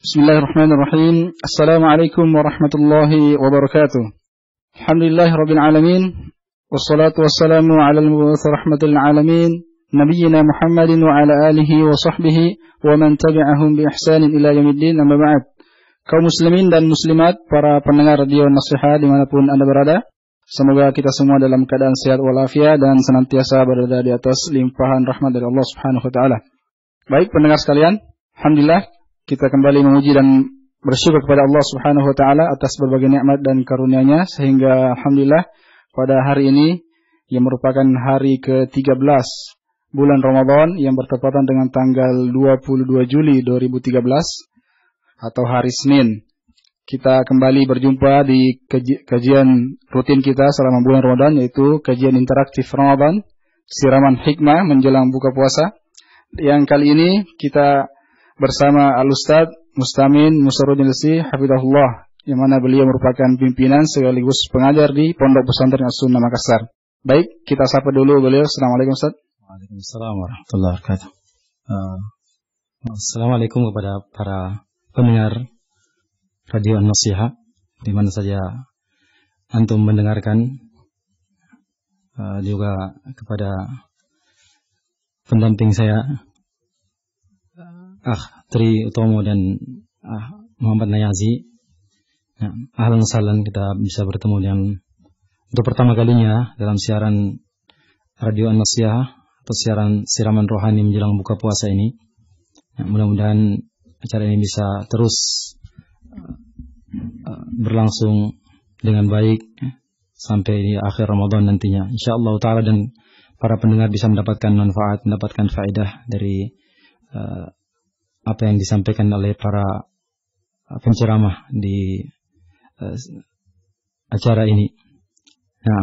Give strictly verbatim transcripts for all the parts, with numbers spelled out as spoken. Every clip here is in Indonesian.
Bismillahirrahmanirrahim. Assalamualaikum warahmatullahi wabarakatuh. Alhamdulillahirabbil alamin. Wassalatu wassalamu ala al-mub'uts rahmatil alamin, nabiyyina Muhammadin wa ala alihi wa sahbihi wa man tabi'ahum bi ihsanin ila yaumiddin. Amma ba'd. Kaum muslimin dan muslimat, para pendengar radio Nasihat dimanapun Anda berada, semoga kita semua dalam keadaan sehat walafiat dan senantiasa berada di atas limpahan rahmat dari Allah Subhanahu wa taala. Baik pendengar sekalian, alhamdulillah kita kembali memuji dan bersyukur kepada Allah Subhanahu wa taala atas berbagai nikmat dan karunia-Nya, sehingga alhamdulillah pada hari ini yang merupakan hari ke tiga belas bulan Ramadan yang bertepatan dengan tanggal dua puluh dua Juli dua ribu tiga belas atau hari Senin, kita kembali berjumpa di kajian rutin kita selama bulan Ramadan, yaitu kajian interaktif Ramadan, siraman hikmah menjelang buka puasa. Yang kali ini kita bersama Al-Ustadz Mustamin Musarrudin Lsi hafizahullah, yang mana beliau merupakan pimpinan sekaligus pengajar di Pondok Pesantren As-Sunnah Makassar. Baik, kita sapa dulu beliau. Assalamualaikum Ustaz. Waalaikumsalam warahmatullahi wabarakatuh. Uh, Assalamualaikum kepada para pendengar Radio An-Nasihat di mana saja antum mendengarkan, uh, juga kepada pendamping saya Ah Tri Utomo dan Ah Muhammad Nayazi. Ya, ahlan salan, kita bisa bertemu dengan untuk pertama kalinya dalam siaran Radio An-Nasihat atau siaran siraman rohani menjelang buka puasa ini. Ya, mudah-mudahan acara ini bisa terus uh, berlangsung dengan baik ya, sampai di akhir Ramadan nantinya, insyaallah taala, dan para pendengar bisa mendapatkan manfaat, mendapatkan faedah dari uh, apa yang disampaikan oleh para penceramah di uh, acara ini. Nah.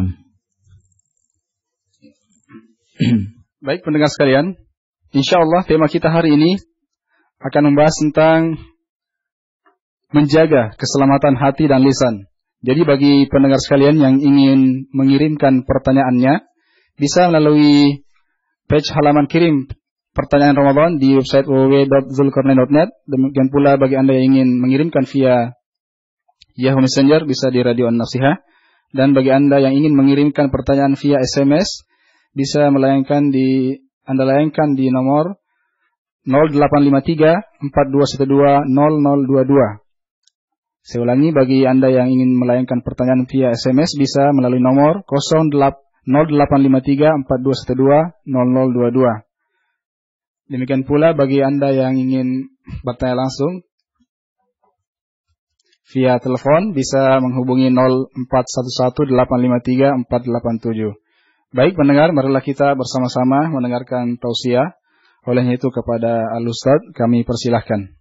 Baik pendengar sekalian, insyaallah tema kita hari ini akan membahas tentang menjaga keselamatan hati dan lisan. Jadi bagi pendengar sekalian yang ingin mengirimkan pertanyaannya, bisa melalui page halaman kirim pertanyaan Ramadan di website w w w dot zulkarnain dot net. Demikian pula bagi Anda yang ingin mengirimkan via Yahoo Messenger, bisa di Radio An-Nasihat. Dan bagi Anda yang ingin mengirimkan pertanyaan via S M S, bisa melayangkan di Anda layangkan di nomor nol delapan lima tiga empat dua satu dua nol nol dua dua. Saya ulangi, bagi Anda yang ingin melayangkan pertanyaan via S M S, bisa melalui nomor nol delapan lima tiga empat dua satu dua nol nol dua dua. Demikian pula bagi Anda yang ingin bertanya langsung via telepon, bisa menghubungi nol empat satu satu delapan lima tiga empat delapan tujuh. Baik pendengar, marilah kita bersama-sama mendengarkan tausiah. Olehnya itu kepada Al-Ustadz kami persilahkan.